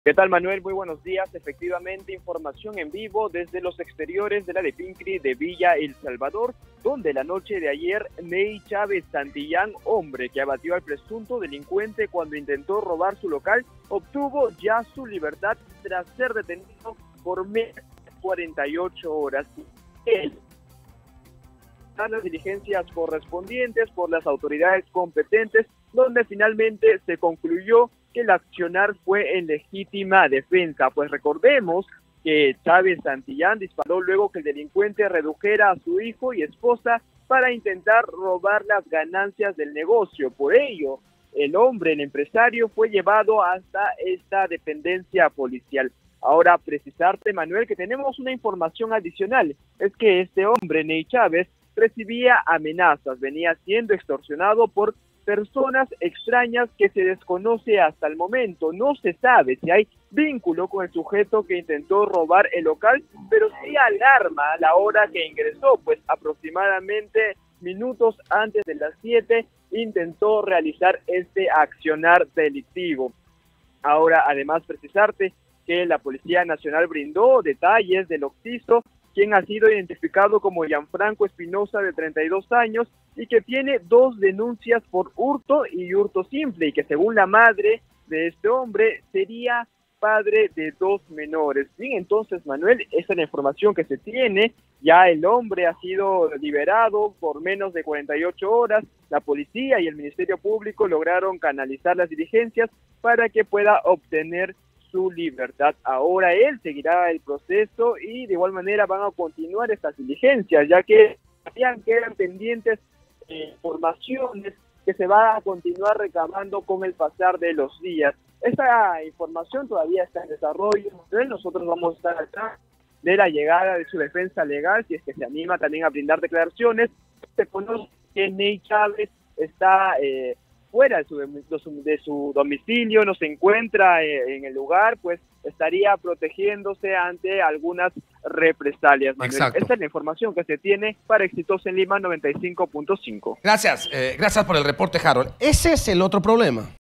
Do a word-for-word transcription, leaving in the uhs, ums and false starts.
¿Qué tal, Manuel? Muy buenos días. Efectivamente, información en vivo desde los exteriores de la de Pincri de Villa El Salvador, donde la noche de ayer, Ney Chávez Santillán, hombre que abatió al presunto delincuente cuando intentó robar su local, obtuvo ya su libertad tras ser detenido por menos de cuarenta y ocho horas. Él las diligencias correspondientes por las autoridades competentes, donde finalmente se concluyó que el accionar fue en legítima defensa. Pues recordemos que Chávez Santillán disparó luego que el delincuente redujera a su hijo y esposa para intentar robar las ganancias del negocio. Por ello, el hombre, el empresario, fue llevado hasta esta dependencia policial. Ahora, precisarte, Manuel, que tenemos una información adicional. Es que este hombre, Ney Chávez, recibía amenazas, venía siendo extorsionado por personas extrañas que se desconoce hasta el momento. No se sabe si hay vínculo con el sujeto que intentó robar el local, pero sí alarma a la hora que ingresó, pues aproximadamente minutos antes de las siete intentó realizar este accionar delictivo. Ahora, además, precisarte que la Policía Nacional brindó detalles del occiso, quien ha sido identificado como Gianfranco Espinosa, de treinta y dos años, y que tiene dos denuncias por hurto y hurto simple, y que según la madre de este hombre sería padre de dos menores. Bien, entonces, Manuel, esa es la información que se tiene. Ya el hombre ha sido liberado por menos de cuarenta y ocho horas. La policía y el Ministerio Público lograron canalizar las diligencias para que pueda obtener su libertad. Ahora él seguirá el proceso y de igual manera van a continuar estas diligencias, ya que todavía quedan pendientes eh, informaciones que se va a continuar recabando con el pasar de los días. Esta información todavía está en desarrollo. Nosotros vamos a estar atrás de la llegada de su defensa legal, si es que se anima también a brindar declaraciones. Se conoce que Ney Chávez está eh, fuera de su, de, su, de su domicilio, no se encuentra eh, en el lugar, pues estaría protegiéndose ante algunas represalias. Exacto. Esta es la información que se tiene para Exitosa en Lima noventa y cinco punto cinco. Gracias, eh, gracias por el reporte, Harold. Ese es el otro problema.